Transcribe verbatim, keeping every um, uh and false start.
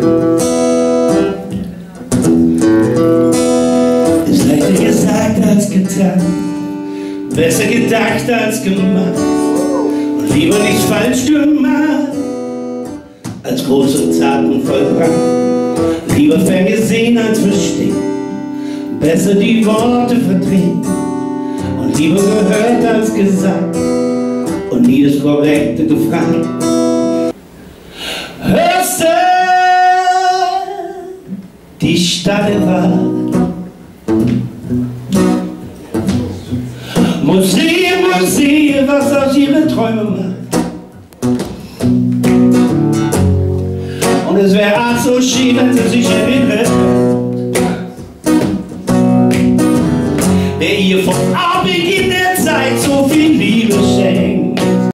Ist leichter gesagt als getan, besser gedacht als gemacht, und lieber nicht falsch gemacht als große Taten vollbracht. Lieber fern gesehen als verstehen, besser die Worte verdrehen, und lieber gehört als gesagt und nie das Korrekte gefragt. Hörst du die Stadt im Wald? Muss sehen, muss sehen, was aus ihren Träumen macht. Und es wäre auch so schön, wenn sie sich erinnert, wer ihr von Beginn der Zeit so viel Liebe